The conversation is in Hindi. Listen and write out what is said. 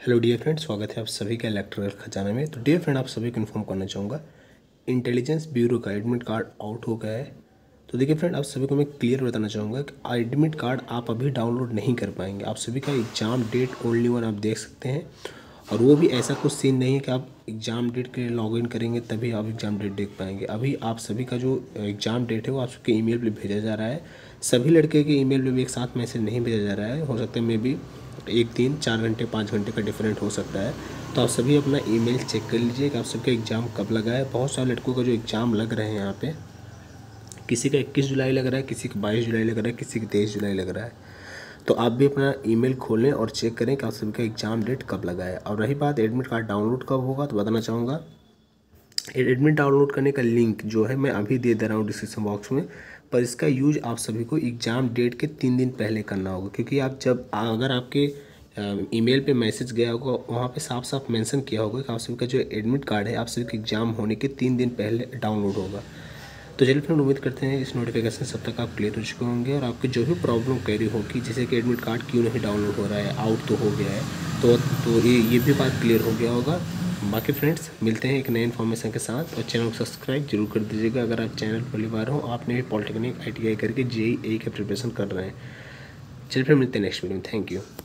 हेलो डियर फ्रेंड, स्वागत है आप सभी का इलेक्टोरल खजाना में। तो डियर फ्रेंड, आप सभी को इन्फॉर्म करना चाहूँगा, इंटेलिजेंस ब्यूरो का एडमिट कार्ड आउट हो गया है। तो देखिए फ्रेंड, आप सभी को मैं क्लियर बताना चाहूँगा कि एडमिट कार्ड आप अभी डाउनलोड नहीं कर पाएंगे। आप सभी का एग्ज़ाम डेट ओनली वन आप देख सकते हैं, और वो भी ऐसा कुछ सीन नहीं है कि आप एग्ज़ाम डेट के लिए लॉगिन करेंगे तभी आप एग्ज़ाम डेट देख पाएंगे। अभी आप सभी का जो एग्ज़ाम डेट है वो आप सबके ईमेल पे भेजा जा रहा है। सभी लड़के के ईमेल पे भी एक साथ मैसेज नहीं भेजा जा रहा है। हो सकता है मे बी 1 3 4 घंटे 5 घंटे का डिफरेंट हो सकता है। तो आप सभी अपना ईमेल चेक कर लीजिए कि आप सबका एग्ज़ाम कब लगा है। बहुत सारे लड़कों का जो एग्ज़ाम लग रहे हैं यहाँ पे, किसी का 21 जुलाई लग रहा है, किसी का 22 जुलाई लग रहा है, किसी का 23 जुलाई लग रहा है। तो आप भी अपना ईमेल खोलें और चेक करें कि आप सभी का एग्ज़ाम डेट कब लगा है। और रही बात एडमिट कार्ड डाउनलोड कब होगा, तो बताना चाहूँगा, एडमिट डाउनलोड करने का लिंक जो है मैं अभी दे दे रहा हूँ डिस्क्रिप्शन बॉक्स में। पर इसका यूज आप सभी को एग्ज़ाम डेट के 3 दिन पहले करना होगा, क्योंकि आप जब अगर आपके ईमेल पे मैसेज गया होगा, वहाँ पे साफ साफ मेंशन किया होगा कि आप सभी का जो एडमिट कार्ड है आप सभी के एग्ज़ाम होने के 3 दिन पहले डाउनलोड होगा। तो चलिए फ्रेंड, उम्मीद करते हैं इस नोटिफिकेशन सब तक आप क्लियर हो चुके होंगे, और आपकी जो भी प्रॉब्लम क्वेरी होगी, जैसे कि एडमिट कार्ड क्यों नहीं डाउनलोड हो रहा है, आउट तो हो गया है, तो ये भी बात क्लियर हो गया होगा। बाकी फ्रेंड्स, मिलते हैं एक नए इन्फॉर्मेशन के साथ, और चैनल को सब्सक्राइब जरूर कर दीजिएगा अगर आप चैनल पहली बार हो, आपने भी पॉलिटेक्निक ITI करके JEE का प्रिपरेशन कर रहे हैं। चलिए फिर मिलते हैं नेक्स्ट वीडियो में। Thank you.